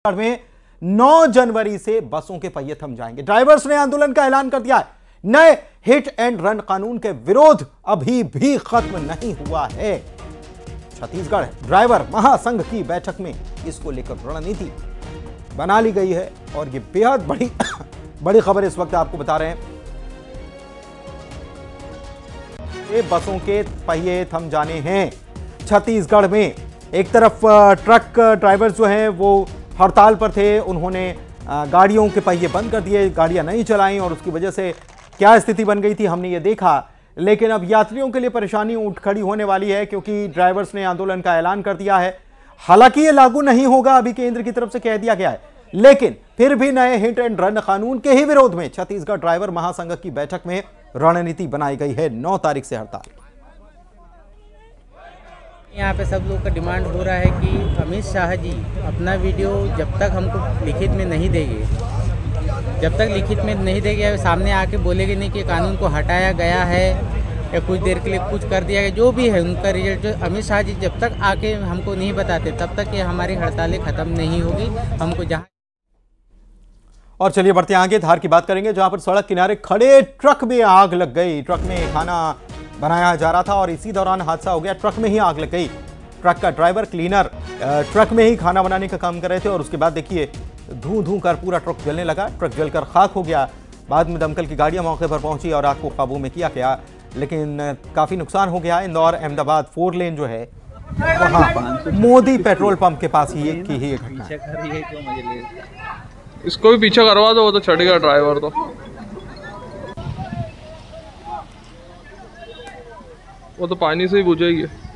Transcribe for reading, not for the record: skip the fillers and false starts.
में 9 जनवरी से बसों के पहिए थम जाएंगे। ड्राइवर्स ने आंदोलन का ऐलान कर दिया है। नए हिट एंड रन कानून के विरोध अभी भी खत्म नहीं हुआ है। छत्तीसगढ़ ड्राइवर महासंघ की बैठक में इसको लेकर रणनीति बना ली गई है और ये बेहद बड़ी खबर इस वक्त आपको बता रहे हैं। ये बसों के पहिए थम जाने हैं छत्तीसगढ़ में। एक तरफ ट्रक ड्राइवर्स जो हैं वो हड़ताल पर थे, उन्होंने गाड़ियों के पहिए बंद कर दिए, गाड़ियां नहीं चलाई और उसकी वजह से क्या स्थिति बन गई थी हमने ये देखा। लेकिन अब यात्रियों के लिए परेशानी उठ खड़ी होने वाली है क्योंकि ड्राइवर्स ने आंदोलन का ऐलान कर दिया है। हालांकि ये लागू नहीं होगा, अभी केंद्र की तरफ से कह दिया गया है, लेकिन फिर भी नए हिट एंड रन कानून के ही विरोध में छत्तीसगढ़ ड्राइवर महासंघ की बैठक में रणनीति बनाई गई है। 9 तारीख से हड़ताल। यहाँ पे सब लोग का डिमांड हो रहा है कि अमित शाह जी अपना वीडियो जब तक हमको लिखित में नहीं देंगे, जब तक लिखित में नहीं देंगे, सामने आके बोलेंगे नहीं कि कानून को हटाया गया है या कुछ देर के लिए कुछ कर दिया गया, जो भी है उनका रिजल्ट, जो अमित शाह जी जब तक आके हमको नहीं बताते तब तक ये हमारी हड़तालें खत्म नहीं होगी। हमको जहाँ और चलिए बढ़ते हैं आगे, धार की बात करेंगे जहां पर सड़क किनारे खड़े ट्रक में आग लग गई। ट्रक में खाना बनाया जा रहा था और इसी दौरान हादसा हो गया, ट्रक में ही आग लग गई। ट्रक का ड्राइवर क्लीनर ट्रक में ही खाना बनाने का काम कर रहे थे और उसके बाद देखिए धू धू कर पूरा ट्रक जलने लगा। ट्रक जलकर खाक हो गया। बाद में दमकल की गाड़ियां मौके पर पहुंची और आग को काबू में किया गया, लेकिन काफी नुकसान हो गया। इंदौर अहमदाबाद 4 लेन जो है वहां मोदी पेट्रोल पंप के पास ही की ही घटना। इसको भी पीछे करवा दो, वो तो चढ़ गया ड्राइवर तो। वो तो पानी से ही बुझेगी।